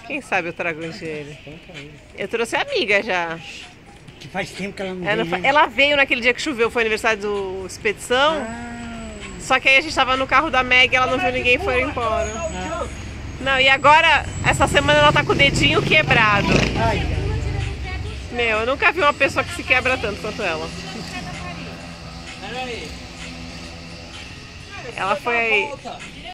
Quem sabe eu trago um ele. Conta ele. Eu trouxe a amiga já. Que faz tempo que ela não vem, né? Ela veio naquele dia que choveu, foi aniversário do Expedição. Só que aí a gente tava no carro da Meg, ela não viu ninguém e foi embora. Não, e agora, essa semana ela tá com o dedinho quebrado. Ai, Meu, eu nunca vi uma pessoa que se quebra tanto quanto ela. Ela foi